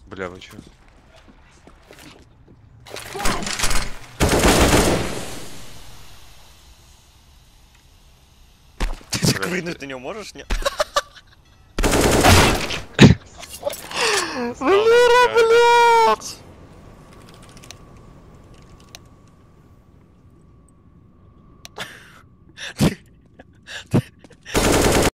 Бля, вы чё? Ты так выйдешь на него можешь, нет? Валера, бля!